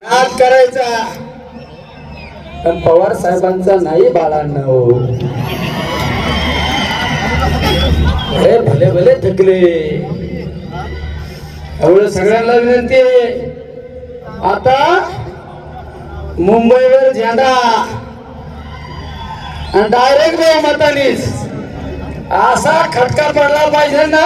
नाद करायचा पण पवार साहेबांचा नाही बाळांनो. हे भले भले थकले. एवढं सगळ्यांना विनंती आहे, आता मुंबईवर झेंडा आणि डायरेक्ट बहुमतानेच असा खटका पडला पाहिजे ना,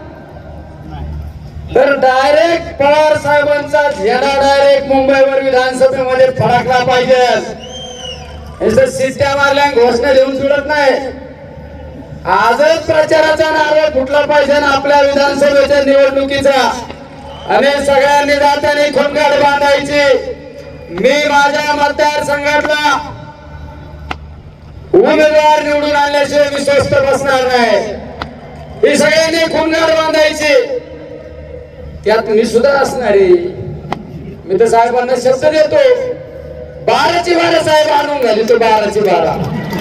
तर डायरेक्ट पवार साहेबांचा झेंडा डायरेक्ट मुंबईवर विधानसभेमध्ये फडकला पाहिजे. शिट्ट्या मारल्या घोषणा देऊन सुटत नाही. आजच प्रचाराचा नारळ फुटला पाहिजे ना आपल्या विधानसभेच्या निवडणुकीचा. आणि सगळ्यांनी दात्याने खोंगाड बांधायची. मी माझ्या मतदारसंघातला उमेदवार निवडून आणल्याशिवाय मी स्वस्थ बसणार नाही. ही सगळ्यांनी खोंगाड बांधायची. त्यात मी सुद्धा असणार आहे. मी तर साहेबांना शब्द देतो, 12ची 12 साहेब आणून घाली. तो 12ची 12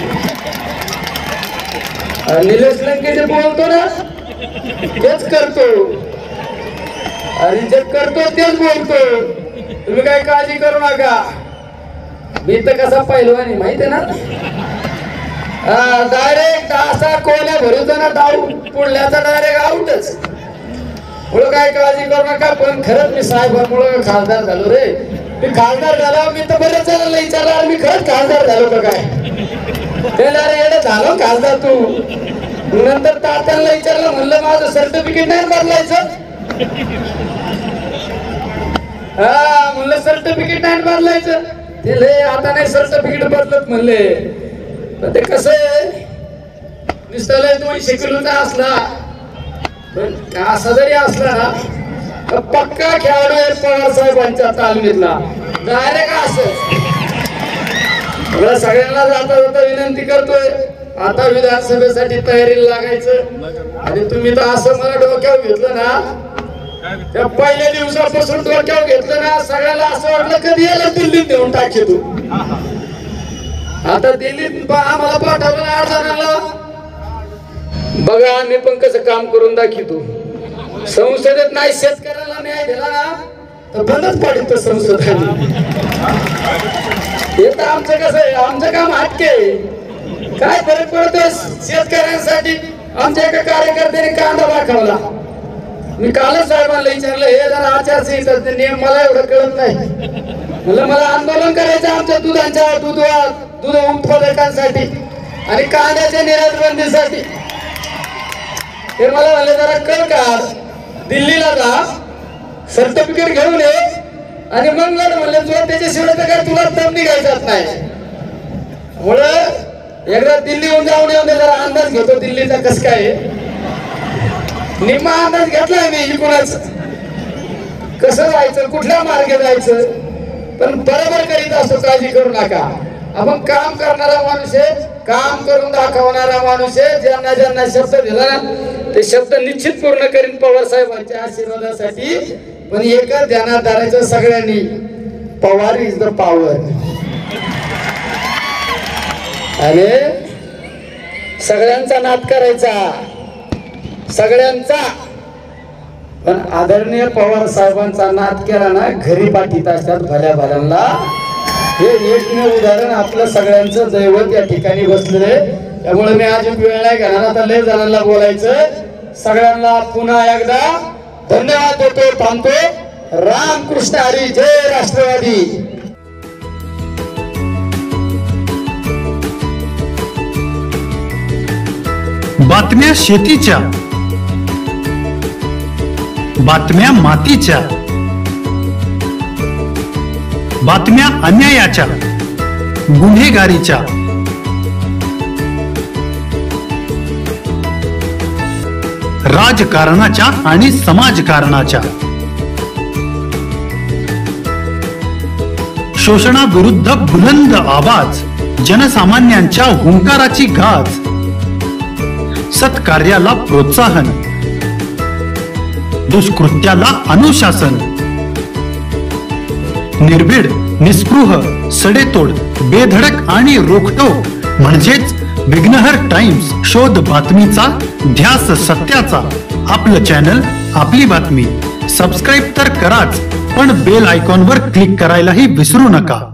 निलेश लंके जे बोलतो ना तेच करतो, आणि जे करतो तेच बोलतो. तुम्ही काही काळजी करू नका. मी तर कसा पहिलवान आहे माहिती आहे ना. डायरेक्ट असा कोल्या भरूचा ना डाव पुढल्याचा डायरेक्ट आउटच. मुळे काय काळजी करू नका. पण खरंच मी साहेबांमुळे खासदार झालो रे. मी खासदार झालो. मी तर बरेच जणांना विचारलं मी खरंच खासदार झालो का काय. त्याला एवढं झालो खासदार तू. नंतर तात्यांना विचारलं, म्हणलं माझं सर्टिफिकेट नाही बदलायचं. म्हणलं सर्टिफिकेट नाही बदलायचं. ते लय आता नाही सर्टिफिकेट बदलत म्हणले. पण ते कसं आहे, नुसतं लय 200 किलोचा असला पण असा जरी असला ना पक्का खेळाडू आहे पवार साहेबांच्या तालमीतला. डायरेक्ट असं मला सगळ्यांना जाता जाता विनंती करतोय, आता विधानसभेसाठी तयारीला लागायचं. आणि तुम्ही तर असं मला डोक्यावर घेतलं ना, त्या पहिल्या दिवसापासून डोक्यावर घेतलं ना, सगळ्याला असं वाटलं कधी याला दिल्लीत नेऊन टाकी तू. आता दिल्लीत आम्हाला पाठवलं 8 जणांना. बघा आम्ही पण कसं काम करून दाखवतो. संसदेत नाही शेतकऱ्याला न्याय दिला ना तर बंदच पाडतो संसदेने. हे तर आमचं कसं आहे, आमचं काम हटके. काय फरक पडतोय शेतकऱ्यांसाठी. आमच्या एका कार्यकर्त्याने कांदा दाखवला. मी कालच साहेबांना विचारलं, हे जरा आचारसंहिता नियम मला एवढं कळत नाही. म्हणलं मला आंदोलन करायचं आमच्या दूध उत्पादकांसाठी आणि कांद्याच्या निर्यात बंदीसाठी. हे मला म्हणले जरा कळ का, दिल्लीला जा, सर्टिफिकेट घेऊन ये आणि मग म्हणले तुला त्याच्याशिवाय तर काय तुला दम निघायचाच नाही. म्हणून एकदा दिल्लीहून जाऊन येऊन जरा अंदाज घेतो दिल्लीचा कस काय. निम्मा अंदाज घेतलाय मी इकडूनच कसं जायचं, कुठल्या मार्गे जायचं. पण बरोबर करीत असतो, काळजी करू नका. आपण काम करणारा माणूस आहे, काम करून दाखवणारा माणूस आहे. ज्यांना ज्यांना शब्द दिला ना ते शब्द निश्चित पूर्ण करीन पवार साहेबांच्या आशीर्वादासाठी. पण एकच ध्यानात धरायचं सगळ्यांनी, पवार इज द पॉवर. आणि सगळ्यांचा नाद करायचा, सगळ्यांचा. पण आदरणीय पवार साहेबांचा नाद केला ना घरी पाठीत असतात भल्या भल्यांना. हे एकमेव उदाहरण आपलं सगळ्यांचं दैवत या ठिकाणी बसलेले. त्यामुळे मी आज वेळ नाही घेणार, आता लय जणांना बोलायचं. सगळ्यांना पुन्हा एकदा धन्यवाद देतो, थांबतो. रामकृष्ण हरी, जय राष्ट्रवादी. बातम्या शेतीच्या, बातम्या मातीच्या, बातम्या अन्यायाच्या, गुन्हेगारीच्या, राजकारणाच्या आणि समाजकारणाच्या, शोषणाविरुद्ध बुलंद आवाज, जनसामान्यांच्या हुंकाराची गाज, सत्कार्याला प्रोत्साहन, दुष्कृत्याला अनुशासन, निर्भीड, निस्पृह, सडेतोड, बेधडक आणि रोखटोक म्हणजेच विघ्नहर टाइम्स. शोध बातमीचा, ध्यास सत्याचा. आपलं चॅनल, आपली बातमी. सबस्क्राईब तर कराच. पण बेल आयकॉनवर क्लिक करायलाही विसरू नका.